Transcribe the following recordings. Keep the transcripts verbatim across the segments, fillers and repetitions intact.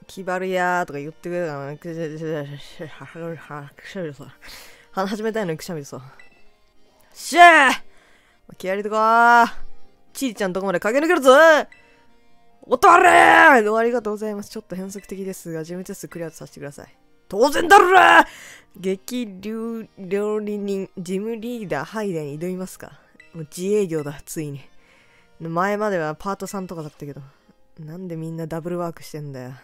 キバルやーとか言ってくれたら、く話始めたいのにくしゃみでさ。しゃー気合入れてこーちーちゃんとこまで駆け抜けるぞおとれーありがとうございます。ちょっと変則的ですが、事務テストクリアとさせてください。当然だろー激流料理人、事務リーダー、ハイデに挑みますか。もう自営業だ、ついに。前まではパートさんとかだったけど、なんでみんなダブルワークしてんだよ。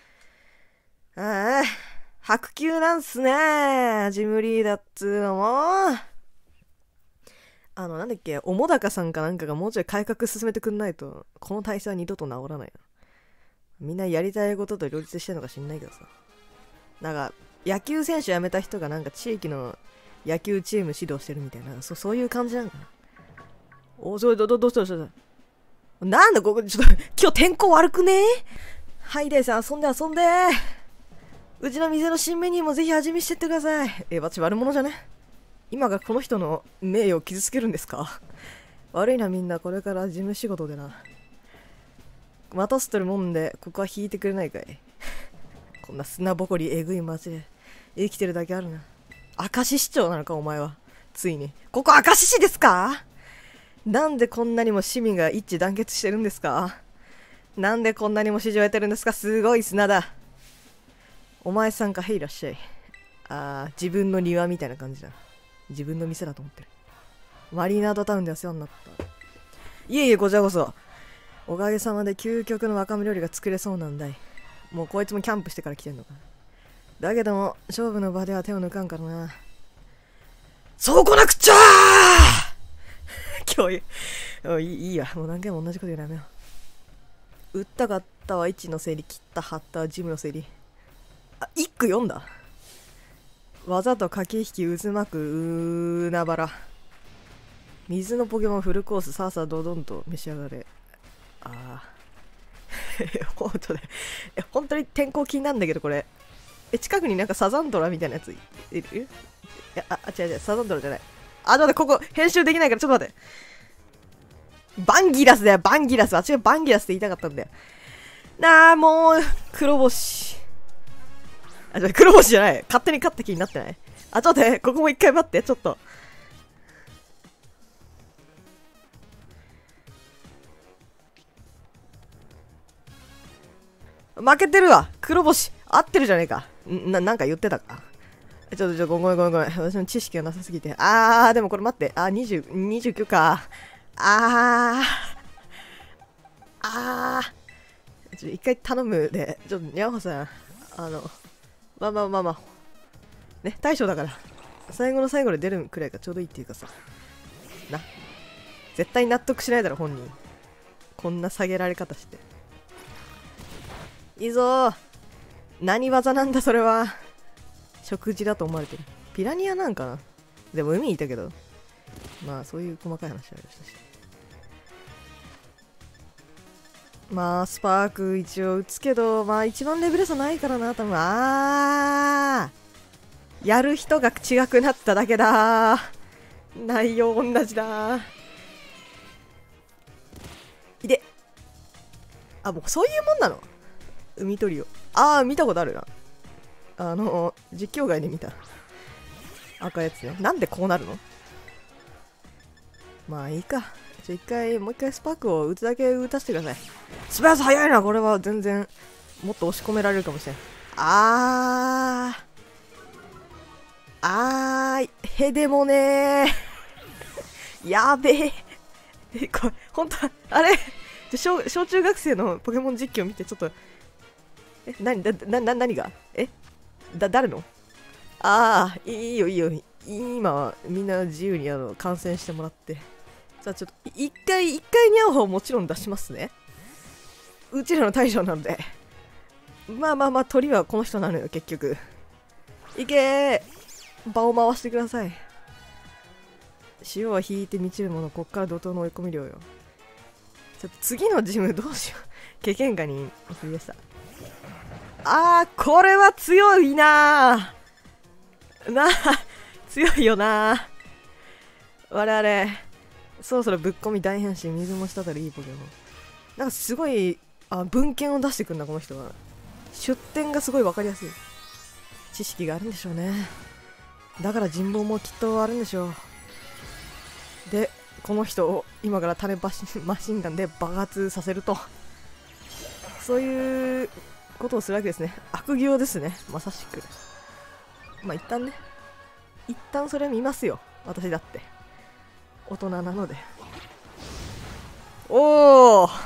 ああ、白球なんすねジムリーダーっつうのも。あの、なんだっけ、おもだかさんかなんかがもうちょい改革進めてくんないと、この体制は二度と治らないな。みんなやりたいことと両立してるのか知んないけどさ。なんか、野球選手辞めた人がなんか地域の野球チーム指導してるみたいな、そそういう感じなのかな。お、それ、ど、ど、どうしたどうしたなんだここ、ちょっと、今日天候悪くねハイデイさん遊んで遊んでうちの店の新メニューもぜひ味見してってください。え、バチ悪者じゃね今がこの人の名誉を傷つけるんですか悪いなみんな、これから事務仕事でな。待たせてるもんで、ここは引いてくれないかいこんな砂ぼこりえぐい街で生きてるだけあるな。明石市長なのかお前は。ついに。ここ明石市ですかなんでこんなにも市民が一致団結してるんですかなんでこんなにも支持を得てるんですかすごい砂だ。お前さんか、へいらっしゃい。あー、自分の庭みたいな感じだ。自分の店だと思ってる。マリーナードタウンでは世話になった。いえいえ、こちらこそ。おかげさまで究極のわかめ料理が作れそうなんだい。もうこいつもキャンプしてから来てんのか。だけども、勝負の場では手を抜かんからな。そうこなくっちゃー今日いい、いいや。もう何回も同じこと言うのやめよう。打ったかったは位置の整理、切った張ったはジムの整理。あ、一句読んだ。わざと駆け引き渦巻くうーなばら。水のポケモンフルコース、さあさあドドンと召し上がれ。ああ。本当だ。え、本当に天候気になるんだけど、これ。え、近くになんかサザンドラみたいなやついる？いや、あ、違う違う、サザンドラじゃない。あ、ちょっと待って、ここ、編集できないから、ちょっと待って。バンギラスだよ、バンギラス。あ、違う、バンギラスって言いたかったんだよ。なあ、もう、黒星。あ、じゃ黒星じゃない。勝手に勝った気になってない。あ、ちょっと待って、ここも一回待って、ちょっと。負けてるわ。黒星。合ってるじゃねえか。な、なんか言ってたか。ちょっと、ちょっと、ごめんごめんごめん。私の知識がなさすぎて。あー、でもこれ待って。あー、にじゅう、にじゅうきゅうか。あー。あー。ちょっと一回頼むで。ちょっと、にゃおさん。あの、まあまあまあまあ。ね、大将だから。最後の最後で出るくらいがちょうどいいっていうかさ。な。絶対納得しないだろ、本人。こんな下げられ方して。いいぞー。何技なんだそれは。食事だと思われてる。ピラニアなんかな。でも海にいたけど。まあそういう細かい話はありましたし。まあスパーク一応打つけど、まあ一番レベル差ないからな、多分。あー。やる人が違くなっただけだ。内容同じだ。いで。あ、もうそういうもんなの海鳥を。ああ、見たことあるな。あの、実況外で見た。赤いやつね。なんでこうなるのまあいいか。じゃあ一回、もう一回スパークを打つだけ打たせてください。スパース早いな、これは全然、もっと押し込められるかもしれん。あー。あー、へでもねー。やべえ。え、これ、ほんと、あれ小、小中学生のポケモン実況見てちょっと、え、なに、だ、な、な、何がえだ、誰のああ、いいよいいよ。今はみんな自由にあの観戦してもらって。さあちょっと、一回、一回にゃおはもちろん出しますね。うちらの大将なので。まあまあまあ、鳥はこの人なのよ、結局。いけー場を回してください。潮は引いて満ちるもの、こっから怒涛の追い込み量よ。ちょっと次のジムどうしよう。経験下に振り出した。あー、これは強いなー。なあ、強いよなー。我々、そろそろぶっ込み大変身、水もしたたりいいポケモン。なんかすごい、あ、文献を出してくんだ、この人は。 出典がすごい分かりやすい。知識があるんでしょうね。だから人望もきっとあるんでしょう。でこの人を今から種マシマシンガンで爆発させると、そういうことをするわけですね。悪行ですね、まさしく。まあ一旦ね、一旦それ見ますよ、私だって大人なので。おお、あ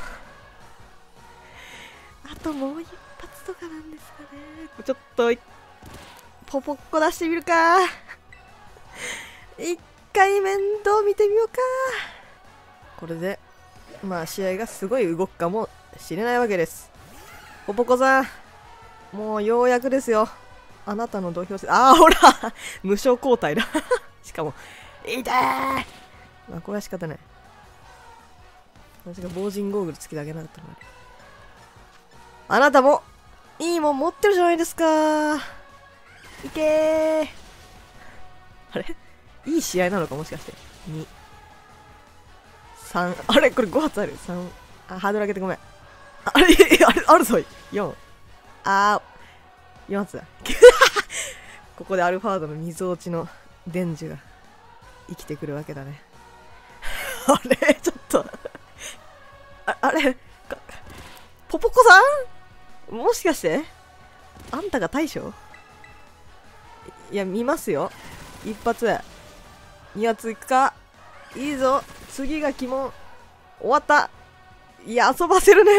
ともう一発とかなんですかね。ちょっとポポッコ出してみるか。一回面倒見てみようか。これでまあ試合がすごい動くかもしれないわけです。ポポコさん、もうようやくですよ、あなたの土俵戦。ああほら無償交代だしかも痛い。まあこれは仕方ない。私が防塵ゴーグルつけてあげなかったのに。あなたもいいもん持ってるじゃないですか。いけー。あれいい試合なのかもしかして。に、さん、あれこれご発ある。さん、あ、ハードル上げてごめん。あれあれあるぞ。よん、あー、よん発だ。ここでアルファードの溝落ちの伝授が生きてくるわけだね。あれちょっとあ、あれポポコさん、もしかしてあんたが大将？いや見ますよ。一発に発いくか。いいぞ、次が鬼門。終わった。いや遊ばせるね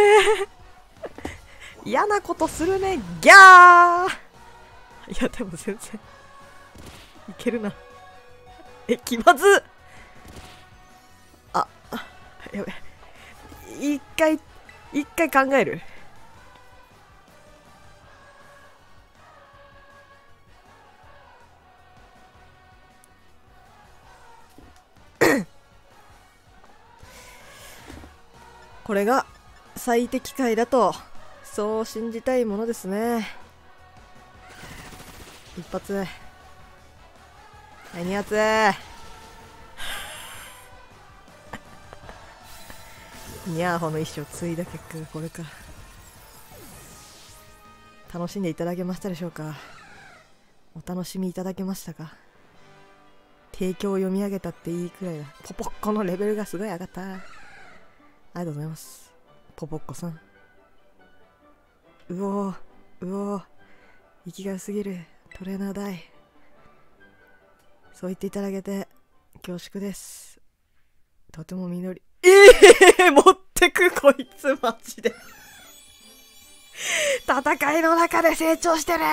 嫌なことするね、ギャー。いやでも全然いけるな。え、気まずっ。あ、やべ、一回一回考える。これが最適解だとそう信じたいものですね。一発、はい、二発ニャーホの一生継いだ結果がこれか。楽しんでいただけましたでしょうか。お楽しみいただけましたか。提供を読み上げたっていいくらいだ。ポポッコのレベルがすごい上がった。ありがとうございます、ポポッコさん。うおー、うおー、息が良すぎるトレーナー代。そう言っていただけて恐縮です。とても実り、ええー、持ってくこいつマジで戦いの中で成長してる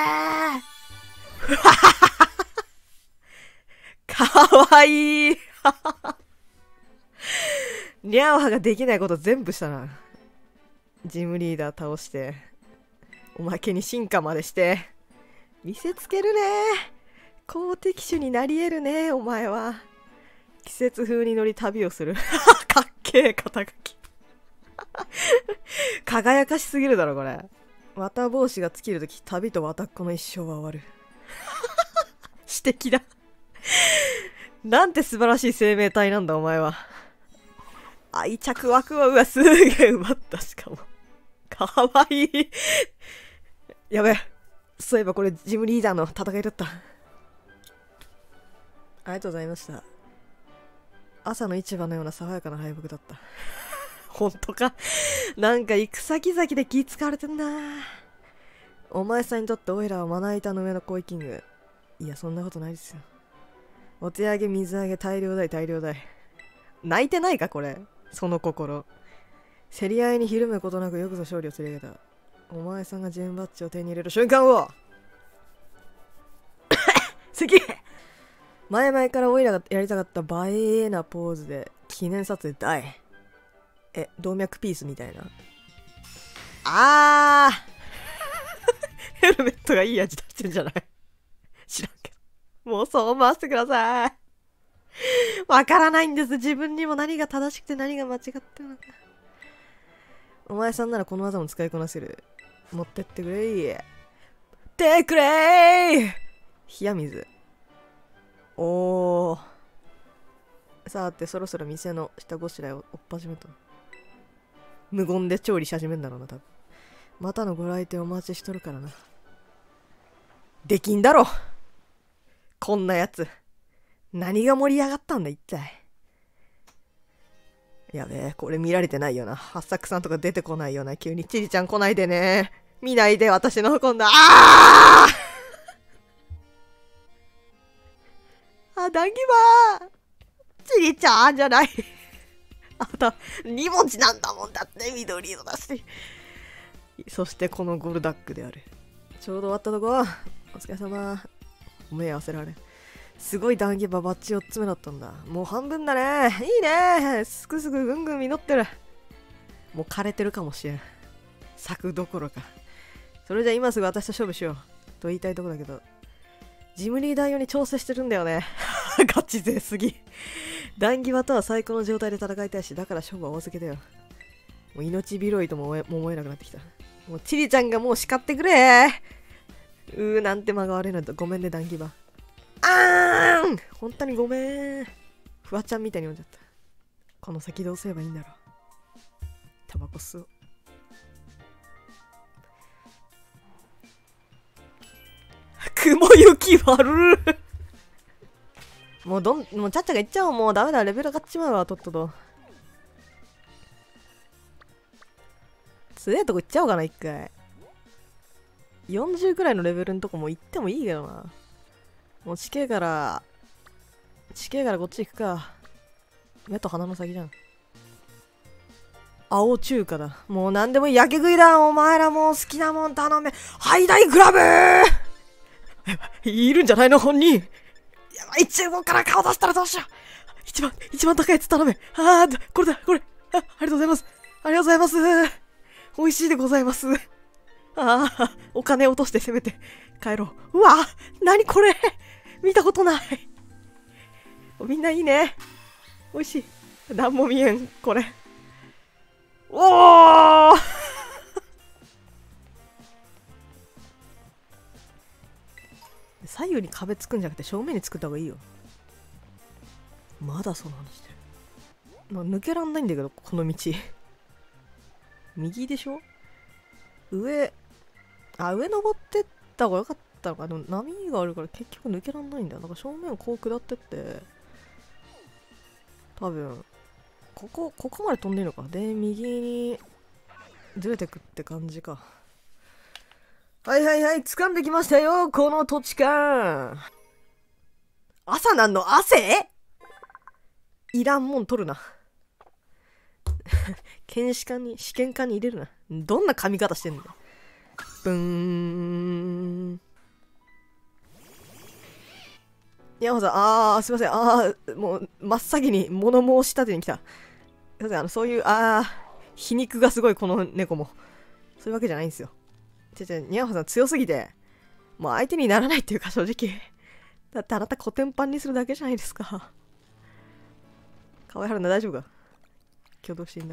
かわいいニャオハができないこと全部したな。ジムリーダー倒しておまけに進化までして見せつけるね。好敵手になり得るねお前は。季節風に乗り旅をするかっけえ肩書き輝かしすぎるだろこれ。綿帽子が尽きるとき旅と綿っ子の一生は終わる詩的だなんて素晴らしい生命体なんだお前は。愛着湧くわ。うわすげえ奪った。しかもかわいいやべえ、そういえばこれジムリーダーの戦いだった。ありがとうございました。朝の市場のような爽やかな敗北だった本当か。なんか行く先々で気使われてんな。お前さんにとってオイラはまな板の上の恋キング。いやそんなことないですよ。お手上げ水揚げ大量大大量大。泣いてないかこれ。その心競り合いにひるむことなくよくぞ勝利を釣り上げた。お前さんがジェンバッジを手に入れる瞬間を好き前々からオイラがやりたかった映えなポーズで記念撮影大。え、動脈ピースみたいな。あーヘルメットがいい味出してんじゃない知らんけど。もうそう思わせてください。わからないんです。自分にも何が正しくて何が間違ってるのか。お前さんならこの技も使いこなせる。持ってってくれー。てくれー。冷や水。おー。さて、そろそろ店の下ごしらえを追っ始めた。無言で調理し始めんだろうな、多分。 またのご来店お待ちしとるからな。できんだろこんなやつ。何が盛り上がったんだ一体。やべえ、これ見られてないよな。八作さんとか出てこないよな。急にチリちゃん来ないでね。見ないで私の今度。あああ、談義バーチリちゃんじゃない。あんた、に文字なんだもんだって緑色だし。そしてこのゴルダックである。ちょうど終わったとこ。お疲れ様。お目合わせられん。すごい談義ババッチよっつめだったんだ。もう半分だね。いいね。すくすくぐんぐん実ってる。もう枯れてるかもしれん。咲くどころか。それじゃ今すぐ私と勝負しよう。と言いたいとこだけど。ジムリーダー用に調整してるんだよね。ガチ勢すぎ。談義バとは最高の状態で戦いたいし、だから勝負は大付けだよ。もう命拾いとも思え、もう思えなくなってきた。もうチリちゃんがもう叱ってくれ。うーなんて間が悪いのとごめんね談義バ。あーん本当にごめん。フワちゃんみたいに読んじゃった。この先どうすればいいんだろう。タバコ吸おう。雲行き悪る。もうどん、もうちゃっちゃがいっちゃおう。もうダメだ。レベル上がっちまうわ、とっとと。強えとこ行っちゃおうかな、一回。よんじゅうくらいのレベルのとこも行ってもいいけどな。もう地形から、地形からこっち行くか。目と鼻の先じゃん。青中華だ。もう何でもいい。焼け食いだ。お前らもう好きなもん頼め。ハイダイグラブーいるんじゃないの本人。やばい、厨房から顔出したらどうしよう。一番、一番高いやつ頼め。あー、これだ、これ。あ、ありがとうございます。ありがとうございます。美味しいでございます。ああ、お金落としてせめて帰ろう。うわ、なにこれ。見たことない。みんないいね。美味しい。なんも見えん、これ。おー左右に壁作んじゃなくて正面に作った方がいいよ。まだその話してる。まあ、抜けらんないんだけど、この道。右でしょ。上、あ、上登ってった方がよかったのか。でも波があるから結局抜けらんないんだよ。なんか正面をこう下ってって、多分、ここ、ここまで飛んでいいのか。で、右にずれてくって感じか。はいはいはい、掴んできましたよ、この土地感。朝なんの汗いらんもん取るな。検視官に、試験官に入れるな。どんな髪型してんだよ。ブーン。山本さん、あー、すいません。あー、もう、真っ先に物申し立てに来た。すいません、あの、そういう、あー、皮肉がすごい、この猫も。そういうわけじゃないんですよ。ちょちょ、ニャンホさん強すぎて、もう相手にならないっていうか、正直。だってあなたコテンパンにするだけじゃないですか。河合春菜大丈夫か。挙動していいんだ。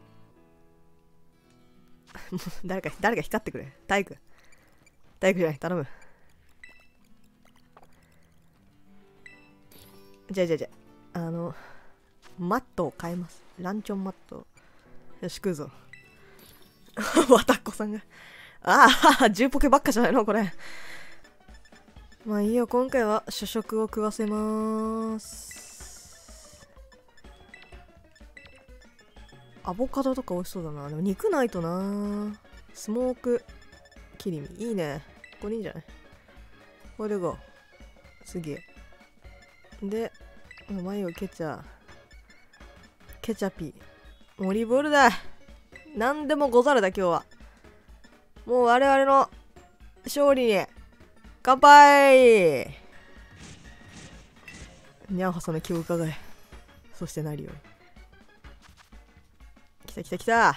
誰か、誰か光ってくれ。体育。体育じゃない、頼む。じゃあじゃあじゃあ、あの、マットを変えます。ランチョンマット。よし、食うぞ。わたっこさんが。ああ、じゅうポケばっかじゃないのこれ。まあいいよ、今回は主食を食わせまーす。アボカドとか美味しそうだな。でも肉ないとな。スモーク切り身。いいね。これいいんじゃない。これでいこう。次。で、眉をケチャ。ケチャピー。オリーブオイルだ。なんでもござるだ、今日は。もう我々の勝利に乾杯。にゃんはさんの気を伺え。そしてなるように。来た来た来た。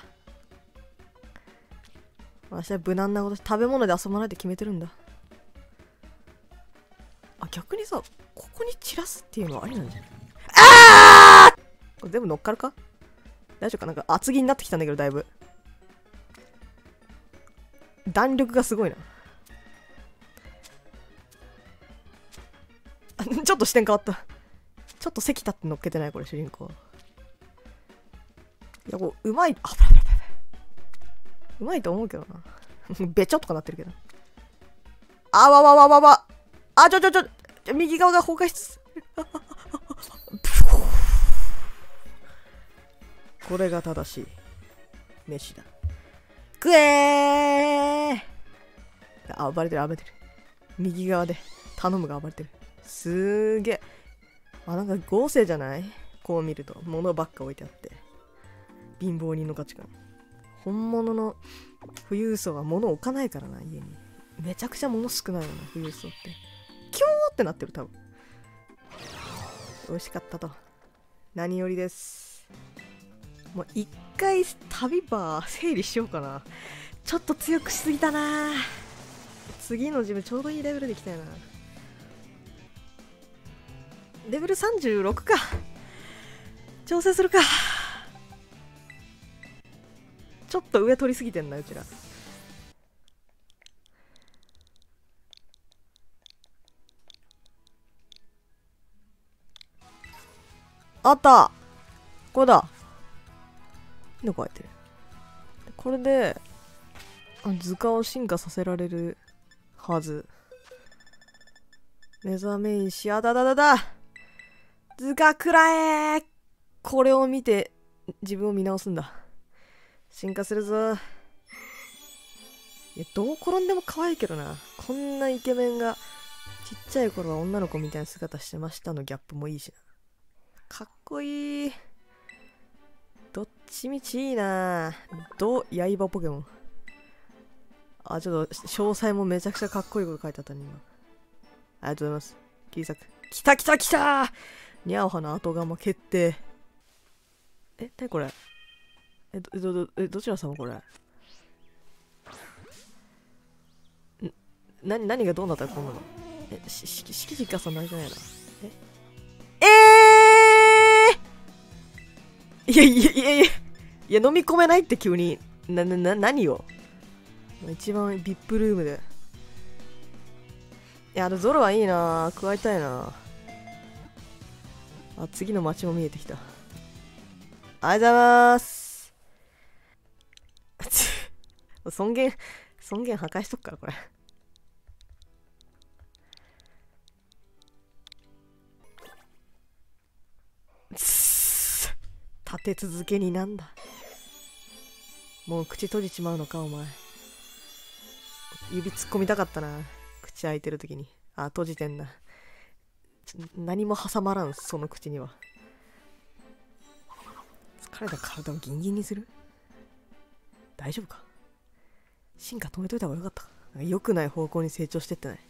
私は無難なこと、食べ物で遊ばないって決めてるんだ。あ、逆にさ、ここに散らすっていうのはありなんじゃない。ああこれ全部乗っかるか。大丈夫か。なんか厚着になってきたんだけど、だいぶ弾力がすごいな。ちょっと視点変わった。ちょっと席立って乗っけてないこれ主人公。いや、こううまい。あ、ぶらぶらぶらうまいと思うけどな。 べちょっとかなってるけど。あわわわわわ。あ、ちょちょちょ、ちょ右側が崩壊しこれが正しい飯だ。くえーあ、暴れてる暴れてる。右側で頼むが暴れてる。すーげえ。あ、なんか合成じゃない？こう見ると物ばっか置いてあって。貧乏人の価値観。本物の富裕層は物置かないからな、家に。めちゃくちゃ物少ないよな、富裕層って。キョーってなってる、多分。美味しかったと。何よりです。もう一回旅バー整理しようかな。ちょっと強くしすぎたな。次のジムちょうどいいレベルでいきたいな。レベルさんじゅうろくか。調整するか。ちょっと上取りすぎてんな、うちら。あった、これだ。どこ入ってる。これで図鑑を進化させられるはず。目覚め石、あだだだだ。図鑑くらえ。これを見て自分を見直すんだ。進化するぞ。いや、どう転んでも可愛いけどな。こんなイケメンがちっちゃい頃は女の子みたいな姿してましたのギャップもいいしな。かっこいい。どっちみちいいな。ど刃ポケモン。あ、ちょっと詳細もめちゃくちゃかっこいいこと書いてあったね、今。ありがとうございます。キリサク。きたきたきた。ニャオハの後釜決定。え、なにこれ。え、ど、ど、ど、え、どちら様これ。ん、な、何がどうなったらこんなの。え、し、し、しきじかさんないじゃないな。ええー、いやいやいやいや、いや飲み込めないって急に。な、な、な、何を一番 ブイアイピー ルームで。いや、あのゾロはいいな。加えたいな。あ、次の街も見えてきた。ありがとうございます。尊厳、尊厳破壊しとくから、これ。立て続けになんだ。もう口閉じちまうのか、お前。指突っ込みたかったな。口開いてるときに。あ、閉じてんな。何も挟まらん、その口には。疲れた体をギンギンにする？大丈夫か？進化止めといた方がよかった。良くない方向に成長してってない。